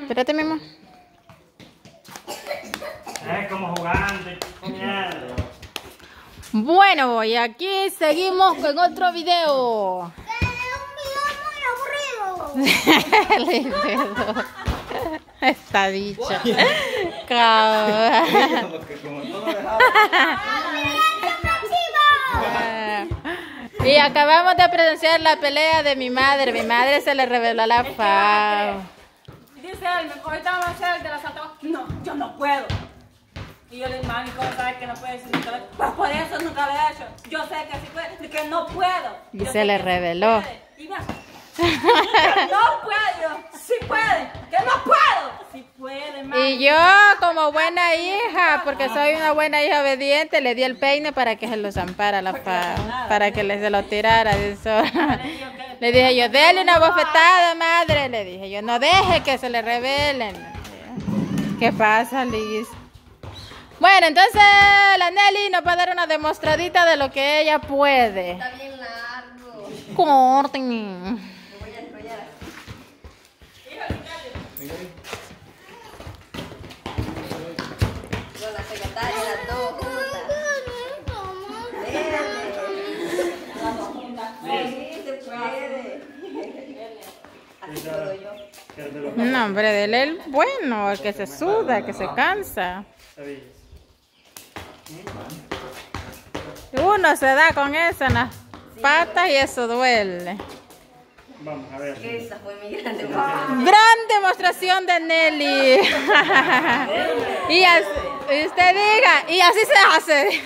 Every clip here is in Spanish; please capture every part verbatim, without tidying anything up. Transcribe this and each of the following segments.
Espérate, mi amor. Es como jugando y comiendo. Bueno, y aquí seguimos con otro video. Un video muy aburrido. Esta bicha. Cabrón. Y acabamos de presenciar la pelea de mi madre. Mi madre se le reveló la fama. Dice él, ahorita vamos a hacer el de la Santa Claus. No, yo no puedo. Y yo le digo, mami, ¿cómo sabes que no puedes? Pues por eso nunca lo he hecho. Yo sé que sí puede, que no puedo. Y Yo se sé le que sí reveló. puede. Y me hace, no puedo, sí puede, que no puedo. Sí puede, mami. Y yo, como buena hija, porque soy una buena hija obediente, le di el peine para que se lo zampara la fama, para que le se lo tirara de eso. Le dije yo, dele una bofetada, madre. Le dije yo, no deje que se le revelen. ¿Qué pasa, Liz? Bueno, entonces la Nelly nos va a dar una demostradita de lo que ella puede. Está bien largo. Córtenme. Lo voy a enrollar así. Con la secretaria, las dos juntas. Sí, se puede. Así puedo yo. No, hombre, dele el bueno, el que se suda, el que se cansa. Uno se da con eso en las patas y eso duele. Vamos a ver. Esa fue mi grande. Gran demostración de Nelly. Y así, y usted diga, y así se hace.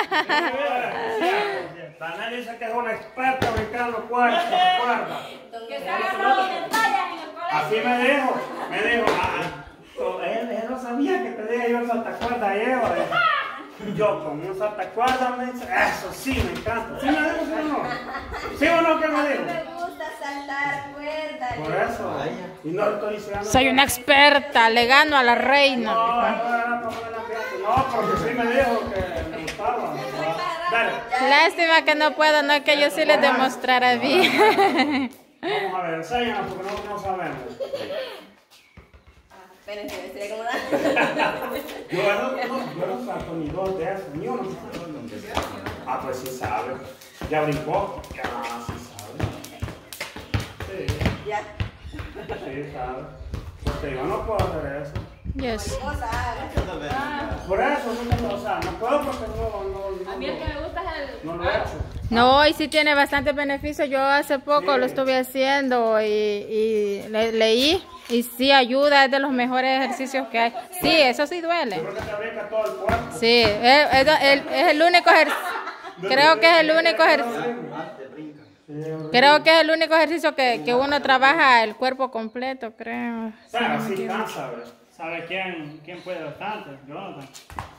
La Nelly dice que es una experta brincando cuerdas. Que se haga parlamentarias en el colegio. Así me dijo, me dijo, ah, él, él no sabía que te dije yo el salta cuerda Eva. Yo con un salta cuerda me dice, eso sí me encanta. ¿Sí me dijo, sí o no? ¿Sí o no que me dijo? Me gusta saltar cuerdas. Por eso, y no estoy diciendo. Soy una experta, le gano a la No, reina. no era para poner la pieza. No, porque sí me dijo que me gustaba. Dale. Lástima que no puedo, no es que yo sí les demostrara bien. Vamos a ver, enséñanos porque nosotros no sabemos. Espérense, me estoy acomodando. Yo no, yo no salto ni dos de esos, ni uno. Ah, pues sí sabe. Ya brincó. Ya, sí sabe. Sí, Ya. sí sabe. Porque yo no puedo hacer eso. Yes. Cosa haga. Por eso, no, o sea, no puedo porque no, no, no, A mí el que me gusta es el... no lo he hecho. No, y sí tiene bastante beneficio. Yo hace poco Sí. lo estuve haciendo y, y le, leí y sí ayuda, es de los mejores ejercicios que hay. Sí, eso sí duele. Yo creo que te brinca todo el cuerpo. Sí, es, es, es- es el único ejercicio. Creo que es el único ejercicio. Creo que es el único ejercicio que, que uno trabaja el cuerpo completo, creo. Pero sí cansa, ¿verdad? ¿Sabe quién, quién puede bastante? Jonathan.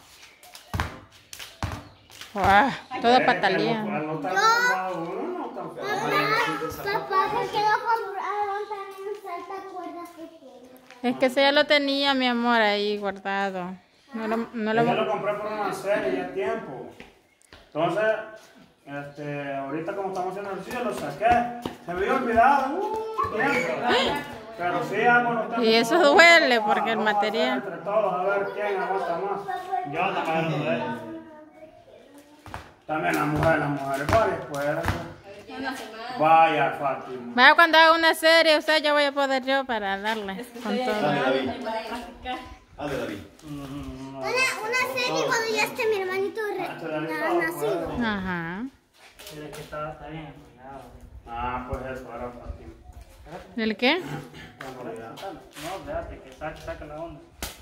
Uah, todo Eh, patalía. al no estar acostumbrado uno, no tan feo. Papá, ¿por qué no compraron también saltacuerdas pequeñas? Es que ese ya lo tenía, mi amor, ahí guardado. No lo, no Yo lo... lo compré por una serie ya tiempo. Entonces, este, ahorita como estamos haciendo ejercicio lo saqué. Se me había olvidado. Uh, tiempo. Pero sí hago los tiempos. Y eso todos. duele porque el Vamos a hacer material... entre todos a ver quién aguanta más. Yo también lo dejo. También las mujeres, las mujeres, varias pueden. Vaya, Fátima. Vaya, cuando haga una serie, usted ya voy a poder yo para darle con todo. Dale, David. Dale, David. Mm, Una, una serie cuando ya esté mi hermanito re- na- nacido. Ajá. Mira que estaba está bien enseñado. Ah, pues eso era Fátima. ¿El qué? No, déjate que saque, saque la onda.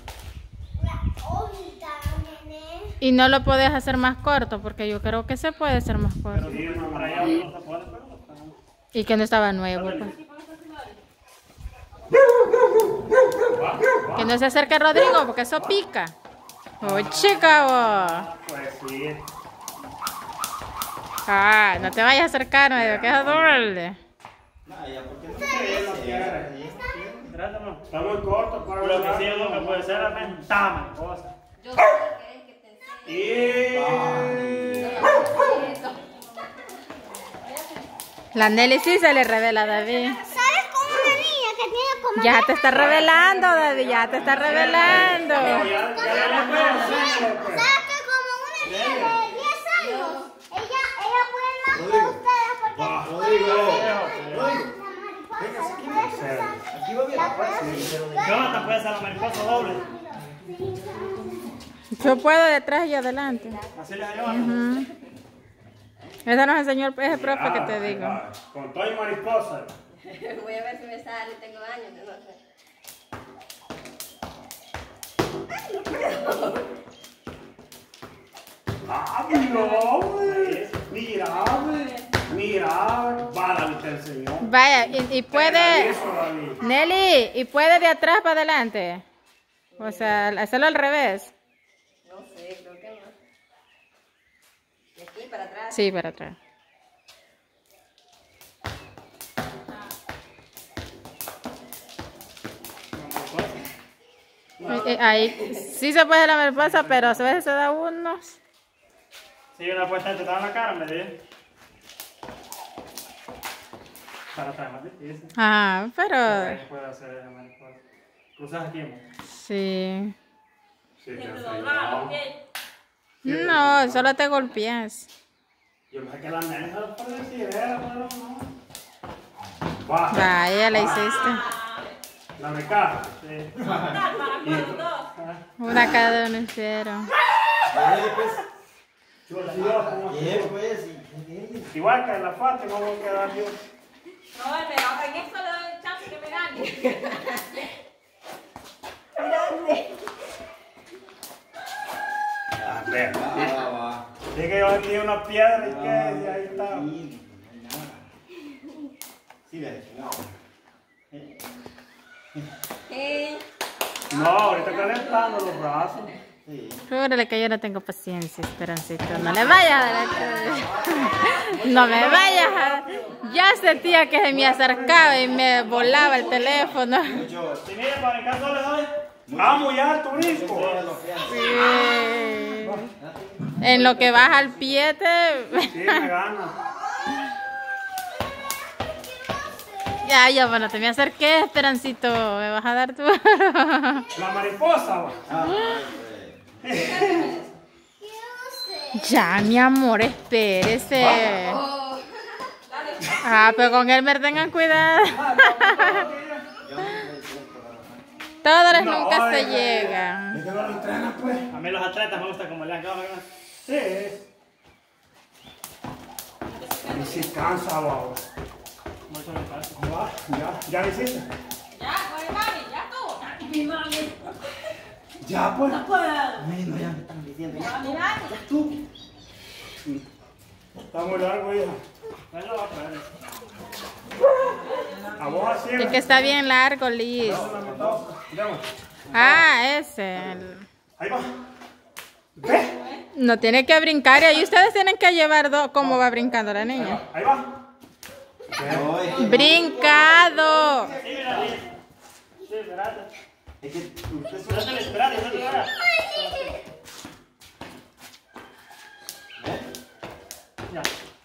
Y no lo puedes hacer más corto, porque yo creo que se puede hacer más corto. Sí, no, para allá no se puede, pero no está. Y que no estaba nuevo, pues. Que no se acerque Rodrigo, porque eso pica. ¡Oh, chica! vos! Ah, pues sí. Ah, no te vayas a acercar, me digo que es duele. Vaya, ¿por qué no Sí, él no quiere. Trátalo. Está muy corto para lo que sí es lo que puede ser la ventana, cosa. Yo sé que es que te Y... La Nelly sí se le revela a David. ¿Sabes cómo una niña que tiene como Ya te está revelando, Daddy, ya te está revelando. Ya, ya, ya, ya, ya, pues. ¿Sabes que como una niña de diez años, ella, ella puede más que ustedes porque Va, Rodrigo, la Rodrigo. mariposa la puedes usar? Aquí va bien. La puedes Jonathan puede ser la mariposa doble. Yo puedo de atrás y adelante. Así les ayudan. Ujú. Esa nos enseñó el ese profe que te digo. Con todo y mariposa. Voy a ver si me sale, tengo años, no sé. Ah, no, güey. Mira, güey. Mira, va la del Señor. Vaya, y, y puede, Eso, David. Nelly, y puede de atrás para adelante. O sea, hacerlo al revés. No sé, creo que no. De aquí para atrás. Sí, para atrás. Eh, eh, Ahí sí se puede la mariposa, pero a veces se da unos. Sí, una puesta de en la cara, me dije. Para atrás, ¿no? ¿Sí? Ajá, pero Ahí puede hacer esa mariposa. Cruzas aquí, ¿no? sí. Sí, Siempre sí, doblar, no. ¿ok? No, solo te golpeas. Yo me sé que la nena se lo puede decir, era, pero no. Va. Vaya, la hiciste. La meca. Sí. Para los dos. Una cada uno hicieron. Dale, pues. Chula, yo, como Bien, pues. y- igual que en la parte, vamos a quedar yo. No, pero en esto le doy chance que me gane. Ah, vea. Va, va, va. Dije que yo aquí una piedra y que y ahí está. Sí, no hay nada. Sí, ve, no. Eh, No, ahorita calentando los brazos. Sí. Júrale que yo no tengo paciencia, Esperancito. No le vayas a dar. No me vayas a... Ya sentía que se me acercaba y me volaba el teléfono. Mucho. Si mire, para el caso le doy. Vamos ya, tu brisco. Todas las fianzas. Sí. En lo que baja al pie te... Sí, me gana. Ya, ya, bueno, te me acerqué, Esperancito. Me vas a dar tu... La mariposa, va. Ah, pues. Ya, mi amor, espérese. Ah, pero con Elmer tengan cuidado. Todos los No, nunca se ay, llegan. Es que no lo entrenan, pues. A mí los atletas me gusta como le acabo de Sí. Y si cansa, va. mucho me pasa. Va, ya, ya lo hiciste. Ya, con el mami, ya estuvo. Mi mami. Ya, pues. No puedo. Ay, no, ya me están diciendo. Ya, Mi mami. ya tú. Está muy largo, hija. Bueno, va a poner. A vos así. Es que está bien largo, Liz. Digamos. Ah, ese. el- Ahí va. Ve. No tiene que brincar y ahí ustedes tienen que llevar dos. ¿Cómo va brincando la niña? Ahí va. No, es que- ¡Brincado! Sí, mira, Liz. Sí, espérate. Es que usted No te le esperas, no te le esperas. Ya.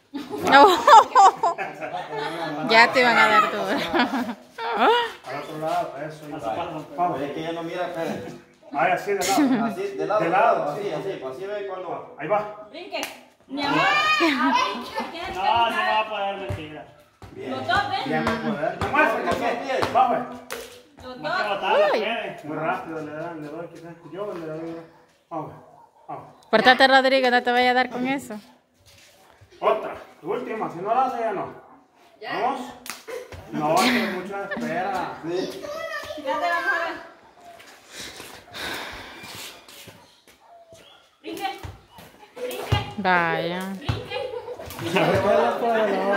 Ya te iban a dar duro. Al otro lado, eso. y va. Vamos. Es que ella no mira, espérate. Ahí, así de lado. Así, de lado. De lado, Así, así, pues así ve cuando va. Ahí va. Brinque. Mi amor. A brinque. Tienes que No, no brincar. va a poder, mentira. Bien. Los dos, ¿ven? Bien, poder. No más, Con los dos pies. va, pues. Los Más que dos. botarla, Uy. puede. Muy rápido le dan, le doy, quizás. Yo le doy. Vamos. Vamos. Portate, Rodrigo, no te vaya a dar con eso. Otra. Última. Si no la hace, ya no. Vamos. No, es que mucha espera. Sí. Ya te vamos a ver. Brinque. Brinque. Vaya. Brinque. Ya, ya pudo,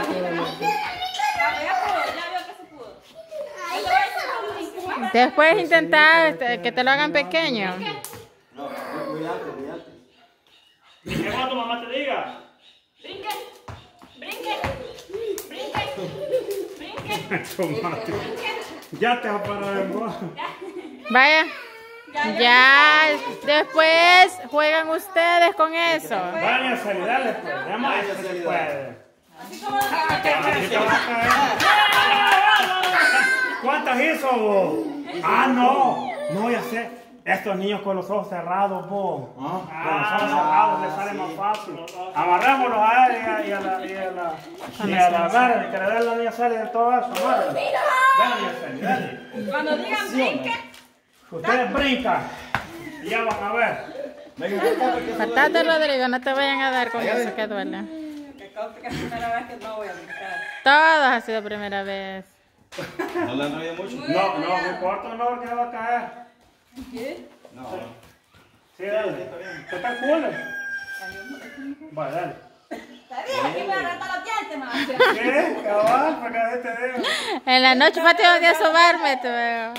ya veo que se pudo. Yo te voy a hacer un brinque. Después intentar este, que te lo hagan pequeño. No, muy alto, muy alto. ¿Qué cuando tu mamá te diga? Brinque. Brinque. Brinque. Brinque. Tomate. Ya te va a parar en voz. Vaya. Ya, después juegan ustedes con eso. Vaya a salir, dale, pues. Ya más que se puede. Así como los Aquí te vas a caer. ¿Cuántas hizo vos? Ah, no. No, ya sé. Estos niños con los ojos cerrados, vos. Con los ojos cerrados les sale más fácil. Amarrémoslos a él y a, y a la... Y a la... Y a la verde, que le dé la niña Celia de todo eso. Amarren. Dale, niña Celia, dale. Cuando digan brinque, Ustedes brincan. Y ya van a ver. Patate, Rodrigo, no te vayan a dar con eso que duele. que conste que es la primera vez que no voy a brincar. Todos ha sido primera vez. ¿No le han traído mucho? No, no, no importa, no, que va a caer. ¿Qué? No. Sí, dale. ¿Qué tal cool? Vale, dale. Está bien, aquí me voy a rentar los dientes, mamá. ¿Qué? Cabal, para que este dedo. En la noche Pati va a sobarme, tú veo.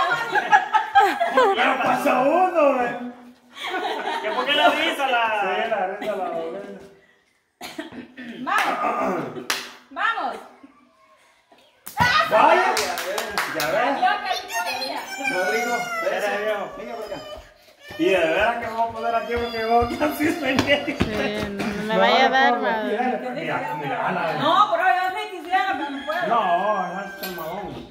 Pero pasó uno, ¿eh? ¿Que por qué la avisa Sí, la...? la renta la doble. Vamos. Vamos. Vaya. Ya ves. Adiós, cariño. Rodrigo, Espera, viejo. venga por acá. Y de veras que vamos a poner aquí porque vos casi soñé. Sí, no me vaya a dar, madre. Mira, mira, Ana. No, pero yo sí quisiera, pero no puedo. No, es el mahón.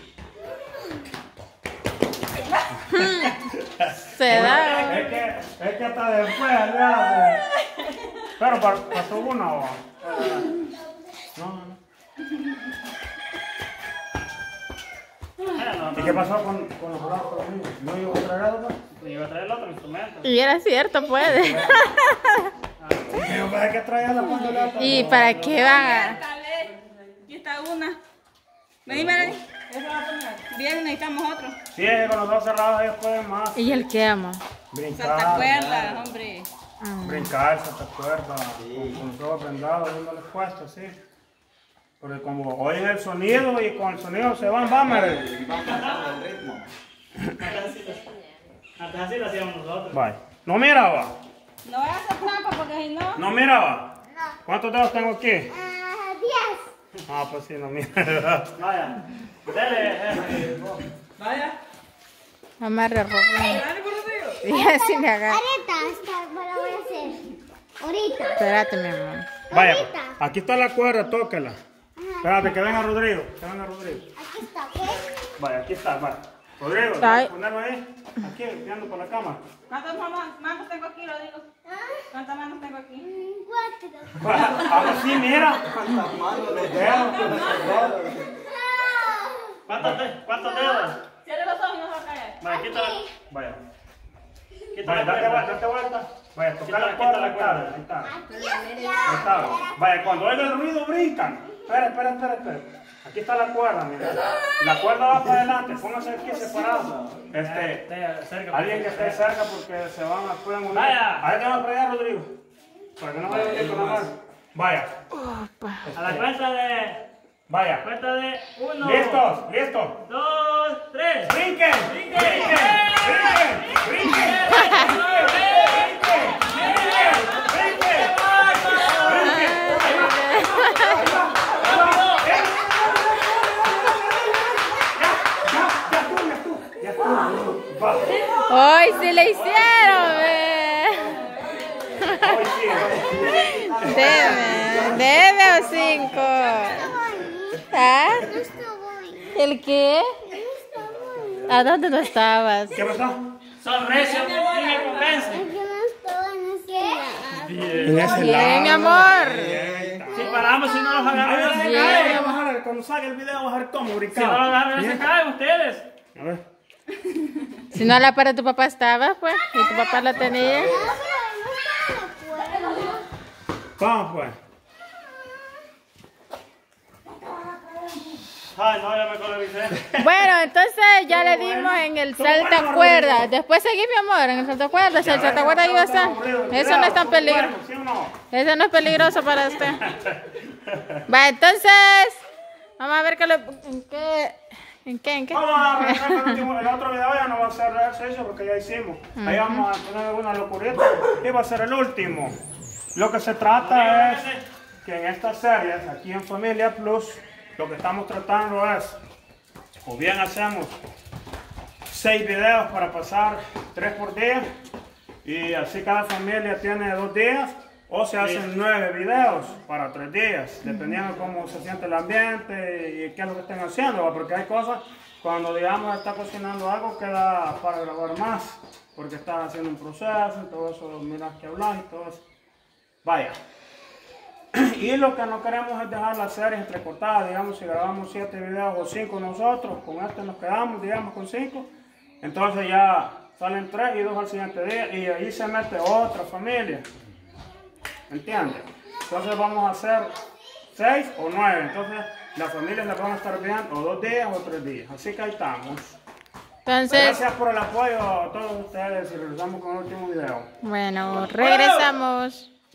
Se da. Es que, es que hasta después, ya. Pero pa- pasó una o. No, no, no. ¿Y qué pasó con, con los brazos de los niños? ¿No llegó a traer algo? Pues iba a traer el otro instrumento. Y era cierto, puede. Pero pues hay que traerla cuando le ata- ¿Y para qué van a...? Dale. Aquí está una. Vení, Melanie. Esa va a poner. Bien, necesitamos otro. Sí, es que con los ojos cerrados ellos pueden más. ¿Y el qué, amo? Brincar. Santa cuerda, hombre. Brincar, se te acuerda. Con, con los ojos vendados, dándole puesto, sí. Porque como oyen el sonido y con el sonido se van, vamos. Y vamos cantando el ritmo. Antes así lo hacíamos nosotros. Bye. No miraba. No voy a hacer trampa porque si no. No miraba. ¿Cuántos dedos tengo aquí? Ah, diez. Ah, pues sí, no mira. Vaya. Dele. eh, Vaya. Amarre ropa. Dale por lo tuyo. Y así me agarra. Ahorita, esta me la voy a hacer. Ahorita. Espérate, mi amor. Vaya, Ahorita. aquí está la cuerda, tócala. Espérate, que venga Rodrigo. Que venga Rodrigo. Aquí está, ¿ok? Vaya, aquí está, vaya. Rodrigo, Ay. ponerlo ahí. Aquí, mirando por la cámara. ¿Cuántas mamás- manos tengo aquí, lo digo? Ah, ¿Cuántas manos tengo aquí? mm, cuatro. Vaya, ahora sí, mira. ¿Cuántas manos le Dedos. Ah, ¿Cuántos, de- ¿Cuántos dedos? Cierre los ojos y no se va a caer. Vaya, quítala. Vaya. Quítala Vaya, la date vuelta, cuerda. date vuelta. Vaya, toca Quítala, la cuerda, quítala ahí la está, cuerda. ahí está. aquí Ahí está. está. Vaya, cuando oiga el ruido, brincan. Espera, espera, espera, espera. Aquí está la cuerda, mira. La cuerda va para adelante, póngase aquí separado. Este, Esté cerca. alguien que esté cerca porque se van a pueden unir. Vaya. Ahí te van a traer, Rodrigo. Para que no vaya a venir con la mano. Vaya, A la cuenta de... vaya. Cuenta de uno. ¿Listos? ¿Listos? Dos, tres. ¡Brinquen! ¡Brinquen! ¡Brinquen! ¡Brinquen! Hoy sí le hicieron, ve. Debe, debe o cinco. ¿Ah? No estoy. ¿El qué? No estoy. ¿A dónde no estabas? ¿Qué pasó? Son recios y me convence. Es que no estoy en este lado. En ese Bien, mi amor. Si paramos, si no los agarran, se Bien. caen. Vamos a ver, cuando salga el video vamos a ver cómo Si no brincamos. los agarran, se Bien. caen ustedes. A ver. Si no, la para tu papá estaba, pues. Y tu papá la tenía. Ah, pero no estaba de acuerdo. Vamos pues. Ay, no, ya me coloricé. Bueno, entonces ya le dimos en el salta cuerda. Después seguí, mi amor, en el salta cuerda. Si el salta cuerda iba a estar. Eso no es tan peligroso. ¿Sí o no? Eso no es peligroso para usted. Va, entonces. Vamos a ver qué le. ¿En qué? ¿En qué? ¿En qué? Vamos a arrancar el, último, el otro video, ya no va a ser ejercicio porque ya hicimos. Ahí vamos a poner una locurita y va a ser el último. Lo que se trata es que en estas series, aquí en Familia Plus, lo que estamos tratando es, o bien hacemos seis videos para pasar tres por día, y así cada familia tiene dos días, O se hacen nueve videos para tres días, dependiendo de cómo se siente el ambiente y qué es lo que estén haciendo, ¿va? Porque hay cosas, cuando digamos está cocinando algo, queda para grabar más, porque estás haciendo un proceso y todo eso, miras que hablas y todo eso. Vaya. Y lo que no queremos es dejar las series entrecortadas, digamos, si grabamos siete videos o cinco nosotros, con este nos quedamos, digamos, con cinco, entonces ya salen tres y dos al siguiente día y ahí se mete otra familia. ¿Entiendes? Entonces vamos a hacer seis o nueve. Entonces las familias las van a estar viendo o dos días o tres días. Así que ahí estamos. Entonces, gracias por el apoyo a todos ustedes y regresamos con el último video. bueno, regresamos.